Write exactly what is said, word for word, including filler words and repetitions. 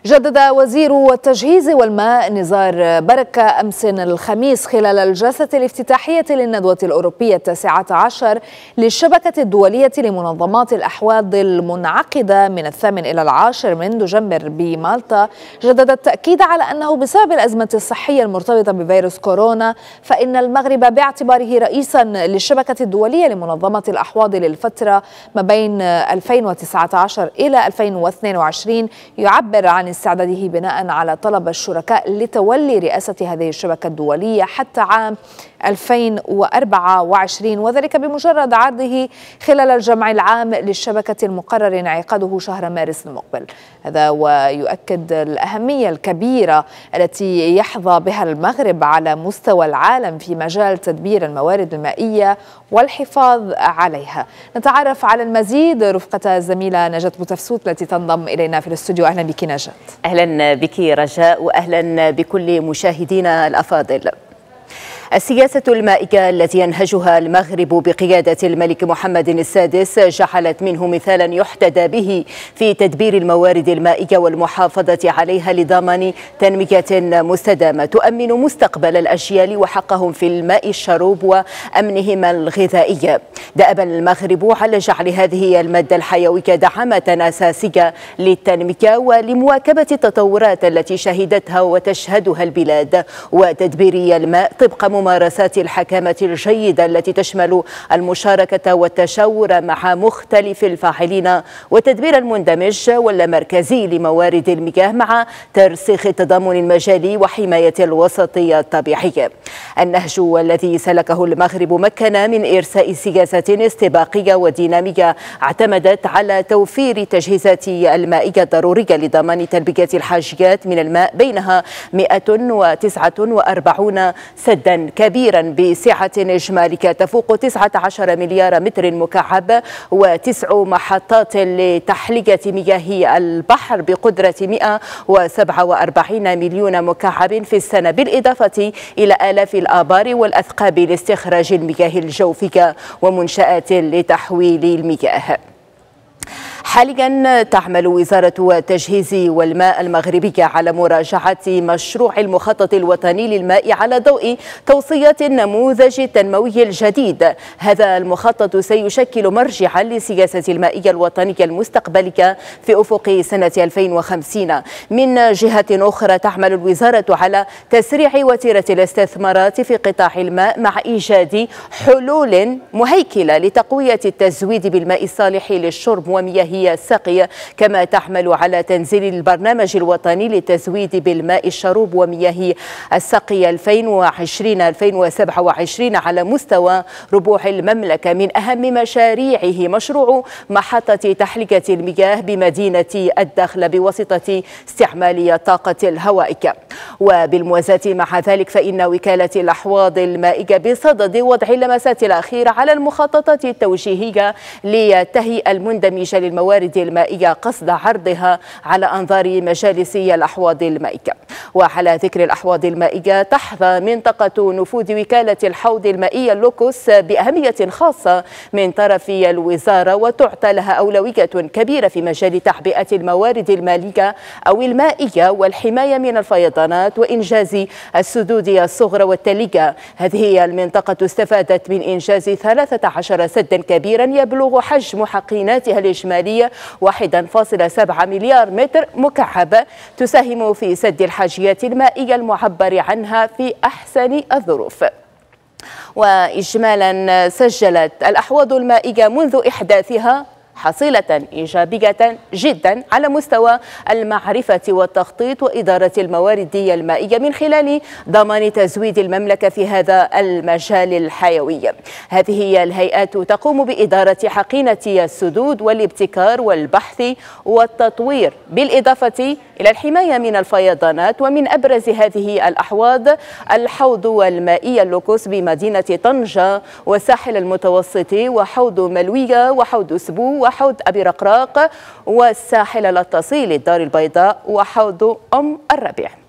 جدد وزير التجهيز والماء نزار بركة أمس الخميس خلال الجلسة الافتتاحية للندوة الأوروبية التاسعة عشر للشبكة الدولية لمنظمات الأحواض المنعقدة من الثامن إلى العاشر من دجنبر بمالطا، جدد التأكيد على أنه بسبب الأزمة الصحية المرتبطة بفيروس كورونا فإن المغرب باعتباره رئيسا للشبكة الدولية لمنظمة الأحواض للفترة ما بين ألفين وتسعة عشر إلى ألفين واثنين وعشرين يعبر عن استعداده بناء على طلب الشركاء لتولي رئاسة هذه الشبكة الدولية حتى عام ألفين وأربعة وعشرين، وذلك بمجرد عرضه خلال الجمع العام للشبكة المقرر انعقاده شهر مارس المقبل. هذا ويؤكد الأهمية الكبيرة التي يحظى بها المغرب على مستوى العالم في مجال تدبير الموارد المائية والحفاظ عليها. نتعرف على المزيد رفقة الزميلة نجاة بوتفسوت التي تنضم إلينا في الاستوديو. أهلا بك نجاة. أهلا بك رجاء، وأهلا بكل مشاهدينا الأفاضل. السياسة المائية التي ينهجها المغرب بقيادة الملك محمد السادس جعلت منه مثالا يحتذى به في تدبير الموارد المائية والمحافظة عليها لضمان تنمية مستدامة تؤمن مستقبل الأجيال وحقهم في الماء الشروب وأمنهم الغذائي. دأب المغرب على جعل هذه المادة الحيوية دعامة أساسية للتنمية ولمواكبة التطورات التي شهدتها وتشهدها البلاد، وتدبير الماء طبق ممارسات الحكامة الجيدة التي تشمل المشاركة والتشاور مع مختلف الفاعلين وتدبير المندمج والمركزي لموارد المياه مع ترسيخ التضامن المجالي وحماية الوسطية الطبيعية. النهج الذي سلكه المغرب مكن من إرساء سياسة استباقية ودينامية اعتمدت على توفير تجهيزات المائية الضرورية لضمان تلبية الحاجيات من الماء، بينها مئة وتسعة وأربعين سدا كبيرا بسعة إجمالية تفوق تسعة عشر مليار متر مكعب، وتسع محطات لتحلية مياه البحر بقدرة مئة وسبعة وأربعين مليون مكعب في السنة، بالإضافة إلى آلاف الآبار والأثقاب لاستخراج المياه الجوفية ومنشآت لتحويل المياه. حاليا تعمل وزارة التجهيز والماء المغربية على مراجعة مشروع المخطط الوطني للماء على ضوء توصيات النموذج التنموي الجديد. هذا المخطط سيشكل مرجعا للسياسة المائية الوطنية المستقبلية في أفق سنة ألفين وخمسين. من جهة أخرى تعمل الوزارة على تسريع وتيرة الاستثمارات في قطاع الماء مع إيجاد حلول مهيكلة لتقوية التزويد بالماء الصالح للشرب ومياه السقي، كما تعمل على تنزيل البرنامج الوطني للتزويد بالماء الشروب ومياه السقي ألفين وعشرين ألفين وسبعة وعشرين على مستوى ربوع المملكة. من أهم مشاريعه مشروع محطة تحلية المياه بمدينة الداخلة بواسطة استعمال الطاقة الهوائية. وبالموازاة مع ذلك فإن وكالة الأحواض المائية بصدد وضع اللمسات الأخيرة على المخططات التوجيهية للتهيئة المندمجة للموارد المائية قصد عرضها على أنظار مجالس الأحواض المائية. وعلى ذكر الأحواض المائية، تحظى منطقة نفوذ وكالة الحوض المائية اللوكوس بأهمية خاصة من طرف الوزارة، وتعطى لها أولوية كبيرة في مجال تعبئة الموارد المالية أو المائية والحماية من الفيضانات وإنجاز السدود الصغرى والتلية. هذه المنطقة استفادت من إنجاز ثلاثة عشر سدا كبيرا يبلغ حجم حقيناتها الإجمالية واحد فاصلة سبعة مليار متر مكعب، تساهم في سد الحاجيات المائية المعبر عنها في أحسن الظروف. وإجمالا سجلت الأحواض المائية منذ إحداثها حصيلة إيجابية جدا على مستوى المعرفة والتخطيط وإدارة الموارد المائية من خلال ضمان تزويد المملكة في هذا المجال الحيوي. هذه الهيئات تقوم بإدارة حقينة السدود والابتكار والبحث والتطوير، بالإضافة إلى الحماية من الفيضانات. ومن أبرز هذه الأحواض الحوض المائي اللوكوس بمدينة طنجة والساحل المتوسط وحوض ملوية وحوض سبو وحوض أبي رقراق والساحل التصيل الدار البيضاء وحوض أم الربيع.